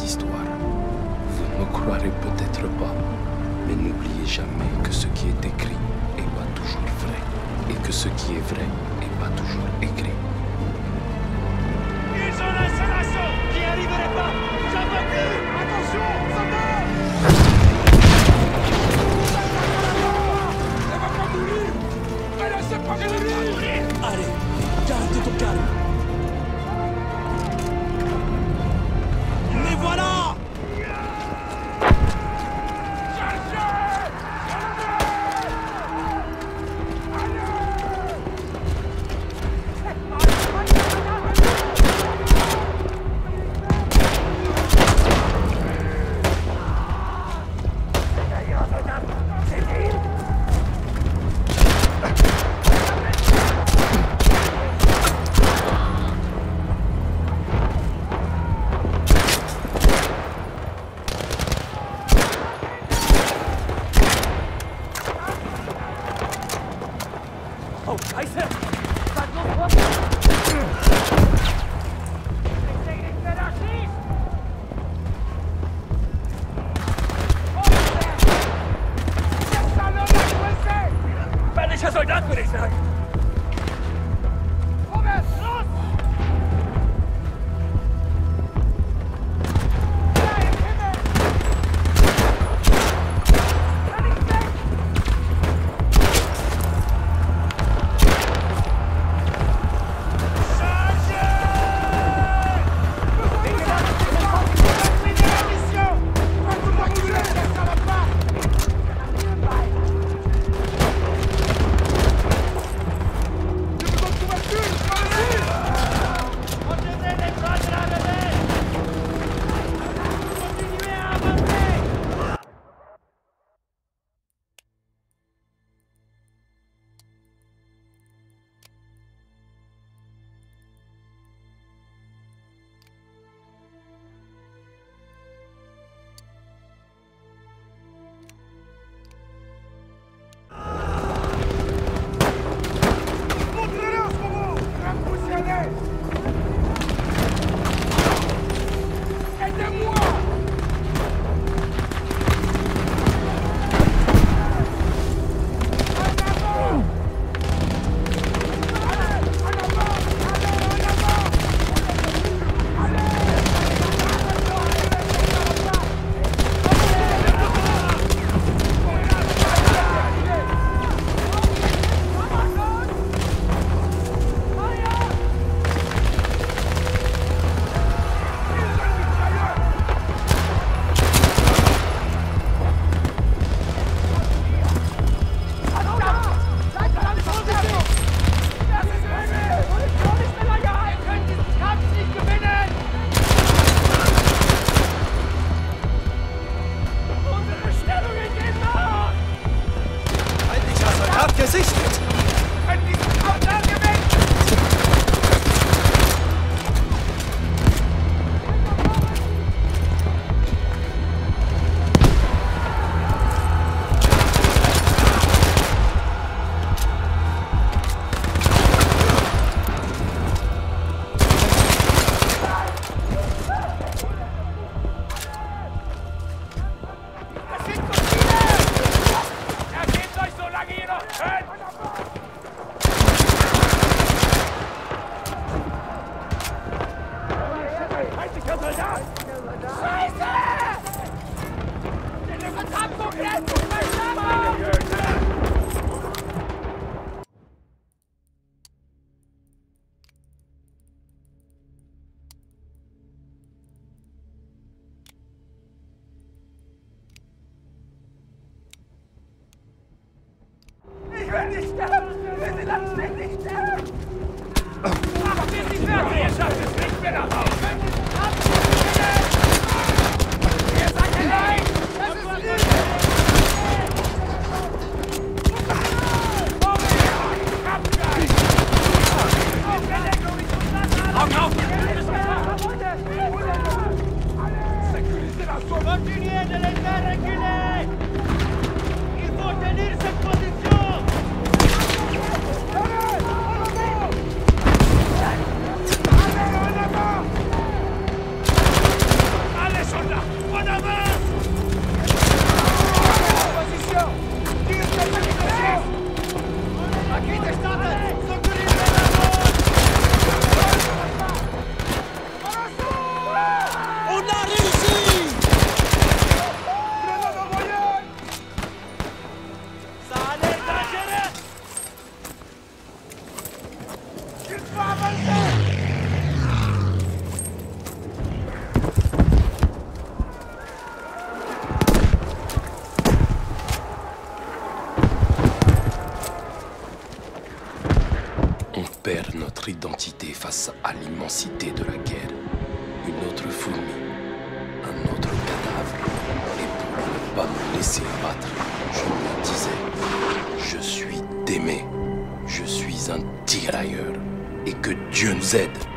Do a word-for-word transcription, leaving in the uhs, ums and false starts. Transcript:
histoire. Vous ne me croirez peut-être pas, mais n'oubliez jamais que ce qui est écrit n'est pas toujours vrai, et que ce qui est vrai n'est pas toujours écrit. Ils ont lancé l'assaut! N'y arriverait pas! J'en veux plus! Attention! Soldats! Ça va pas mourir! Allez, c'est pas mourir! Allez, garde ton calme! Mais voilà! Soldat, würde ich sagen! Vorwärts, los! Da im Himmel! Kann ich weg! Chargez! Terminez la mission! Pas tout le monde bouger, ça va pas! Gesichtet! Wenn diesen Abwehr gewinnt! Das sind so viele! Ergebt euch, solange ihr noch könnt! Feindlicher Soldat! Scheiße! Der Verdammt komplett! Ich will nicht sterben! Bitte lasst mich nicht sterben! Macht es nicht fertig! Ihr schafft es nicht mehr nach Hause! quantité face à l'immensité de la guerre. Une autre fourmi, un autre cadavre. Et pour ne pas me laisser abattre, je me disais, je suis Démé, je suis un tirailleur. Et que Dieu nous aide.